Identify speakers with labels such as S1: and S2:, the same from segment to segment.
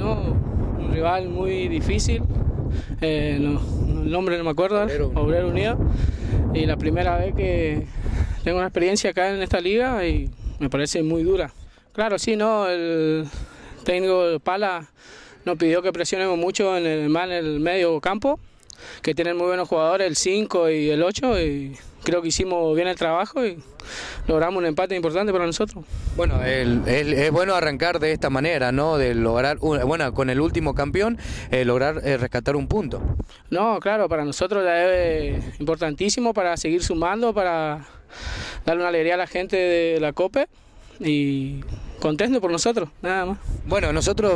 S1: ¿no? Un rival muy difícil, el nombre no me acuerdo, Obrero Unido, y la primera vez que tengo una experiencia acá en esta liga y me parece muy dura. Claro, sí, ¿no? El técnico Pala nos pidió que presionemos mucho en el medio campo, que tienen muy buenos jugadores, el 5 y el 8, y creo que hicimos bien el trabajo y logramos un empate importante para nosotros.
S2: Bueno, es bueno arrancar de esta manera, ¿no? De lograr, bueno, con el último campeón, lograr rescatar un punto.
S1: No, claro, para nosotros ya es importantísimo para seguir sumando, para darle una alegría a la gente de la COPE y contento por nosotros, nada más.
S2: Bueno, nosotros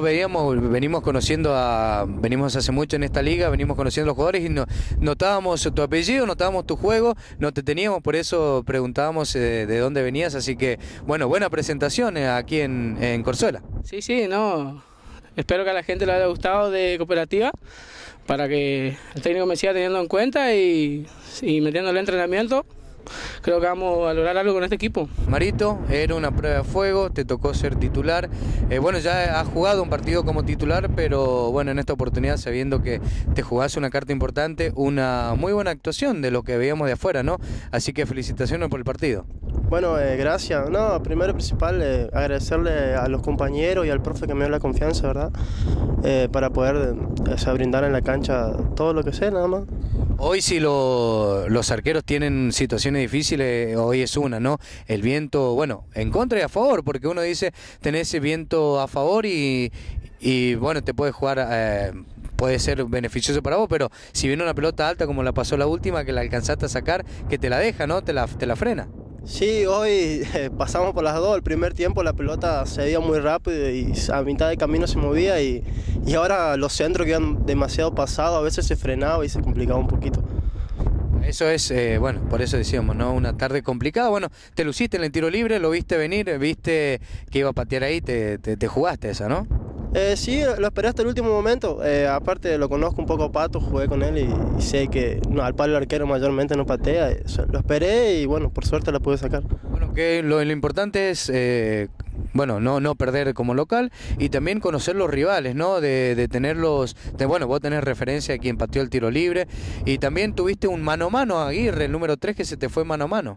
S2: venimos hace mucho en esta liga, venimos conociendo a los jugadores y notábamos tu apellido, notábamos tu juego, no te teníamos, por eso preguntábamos de dónde venías, así que, bueno, buena presentación aquí en Corzuela.
S1: Sí, no, espero que a la gente le haya gustado de Cooperativa, para que el técnico me siga teniendo en cuenta y metiéndole entrenamiento. Creo que vamos a lograr algo con este equipo.
S2: Marito, era una prueba de fuego, te tocó ser titular. Bueno, ya has jugado un partido como titular, pero bueno, en esta oportunidad, sabiendo que te jugás una carta importante, una muy buena actuación de lo que veíamos de afuera, ¿no? Así que felicitaciones por el partido.
S3: Bueno, gracias. No, primero y principal, agradecerle a los compañeros y al profe que me dio la confianza, ¿verdad? Para poder brindar en la cancha todo lo que sé, nada más.
S2: Hoy si los arqueros tienen situaciones difíciles, hoy es una, ¿no? El viento, bueno, en contra y a favor, porque uno dice, tenés ese viento a favor y bueno, te puede jugar, puede ser beneficioso para vos, pero si viene una pelota alta como la pasó la última, que la alcanzaste a sacar, que te la deja, ¿no? Te la frena.
S3: Sí, hoy pasamos por las dos. El primer tiempo la pelota se iba muy rápido y a mitad de camino se movía y ahora los centros quedan demasiado pasados, a veces se frenaba y se complicaba un poquito.
S2: Eso es, bueno, por eso decíamos, ¿no? Una tarde complicada. Bueno, te luciste en el tiro libre, lo viste venir, viste que iba a patear ahí, te jugaste esa, ¿no?
S3: Sí, lo esperé hasta el último momento. Aparte lo conozco un poco a Pato, jugué con él y sé que al palo el arquero mayormente no patea. Lo esperé y bueno, por suerte la pude sacar.
S2: Bueno, que lo importante es bueno, no perder como local y también conocer los rivales, ¿no? De tenerlos, bueno, vos tenés referencia a quien pateó el tiro libre y también tuviste un mano a mano, Aguirre, el número 3 que se te fue mano a mano.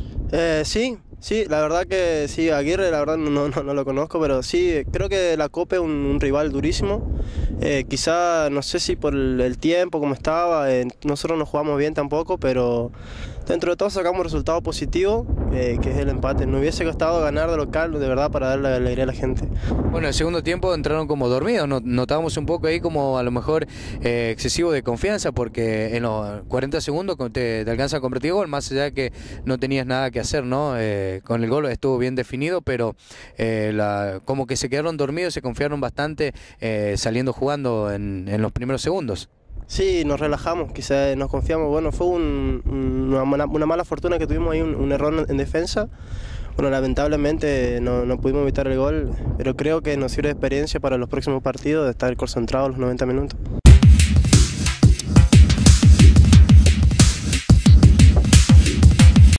S3: Sí, la verdad que sí, Aguirre la verdad no lo conozco, pero sí, creo que la Copa es un rival durísimo. Quizá, no sé si por el tiempo, como estaba, nosotros no jugamos bien tampoco, pero dentro de todo sacamos un resultado positivo, que es el empate. No hubiese costado ganar de local, de verdad, para darle alegría a la gente.
S2: Bueno, el segundo tiempo entraron como dormidos, notábamos un poco ahí como a lo mejor excesivo de confianza, porque en los 40 segundos te alcanza a convertir gol, más allá de que no tenías nada que hacer, ¿no? Con el gol estuvo bien definido, pero como que se quedaron dormidos, se confiaron bastante saliendo jugando en los primeros segundos.
S3: Sí, nos relajamos, quizás nos confiamos. Bueno, fue una mala fortuna que tuvimos ahí, un error en defensa. Bueno, lamentablemente no pudimos evitar el gol, pero creo que nos sirve de experiencia para los próximos partidos de estar concentrados los 90 minutos.